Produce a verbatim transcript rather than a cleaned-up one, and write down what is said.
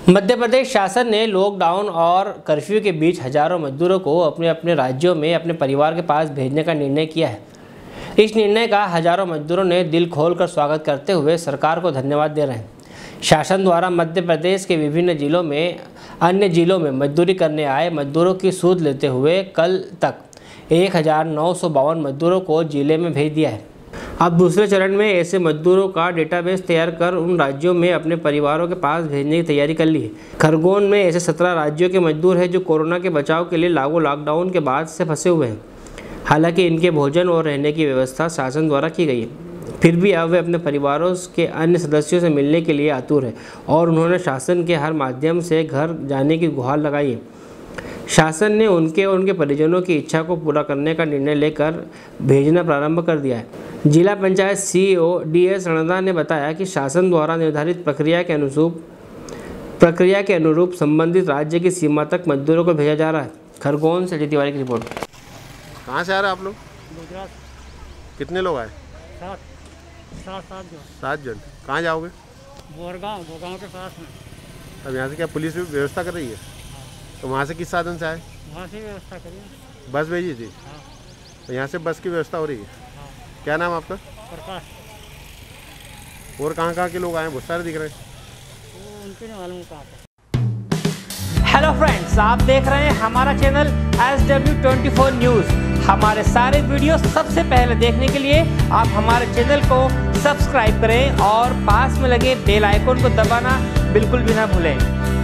मध्य प्रदेश शासन ने लॉकडाउन और कर्फ्यू के बीच हजारों मजदूरों को अपने अपने राज्यों में अपने परिवार के पास भेजने का निर्णय किया है। इस निर्णय का हजारों मजदूरों ने दिल खोलकर स्वागत करते हुए सरकार को धन्यवाद दे रहे हैं। शासन द्वारा मध्य प्रदेश के विभिन्न जिलों में अन्य जिलों में मजदूरी करने आए मजदूरों की सूद लेते हुए कल तक एक हज़ार नौ सौ बावन मजदूरों को जिले में भेज दिया है। अब दूसरे चरण में ऐसे मजदूरों का डेटाबेस तैयार कर उन राज्यों में अपने परिवारों के पास भेजने की तैयारी कर ली है। खरगोन में ऐसे सत्रह राज्यों के मजदूर हैं जो कोरोना के बचाव के लिए लागू लॉकडाउन के बाद से फंसे हुए हैं। हालांकि इनके भोजन और रहने की व्यवस्था शासन द्वारा की गई है, फिर भी अब वे अपने परिवारों के अन्य सदस्यों से मिलने के लिए आतुर है और उन्होंने शासन के हर माध्यम से घर जाने की गुहार लगाई है। शासन ने उनके और उनके परिजनों की इच्छा को पूरा करने का निर्णय लेकर भेजना प्रारंभ कर दिया है। जिला panchayat CEO D S Randa ने बताया कि शासन द्वारा निर्धारित प्रक्रिया के अनुरूप प्रक्रिया के अनुरूप संबंधित राज्य की सीमा तक मजदूरों को भेजा जा रहा है। खरगोन से तिवारी की रिपोर्ट। कहाँ से आ रहे हैं आप लोग? गुजरात। कितने लोग आए? सात सात सात जन। सात जन। कहाँ जाओगे? बोरगांव बोरगांव के पास में। अब यहाँ से क्या पुलिस भी व्यवस्था कर रही है? तो वहाँ से किस साधन से आए? वहाँ से व्यवस्था करिए। बस भेजी थी? हाँ। तो यहाँ से बस की व्यवस्था हो रही है? हाँ। क्या नाम आपका? प्रकाश। और कहाँ कहाँ के लोग आए? बहुत सारे दिख रहे हैं। वो उनके नहीं मालूम कहाँ पे। हेलो फ्रेंड्स, आप देख रहे हैं हमारा channel S W twenty four news. हमारे सारे वीडियो सबसे पहले देखने के लिए आप हमारे चैनल को सब्सक्राइब करें और पास में लगे बेल आइकन को दबाना बिल्कुल भी ना भूलें।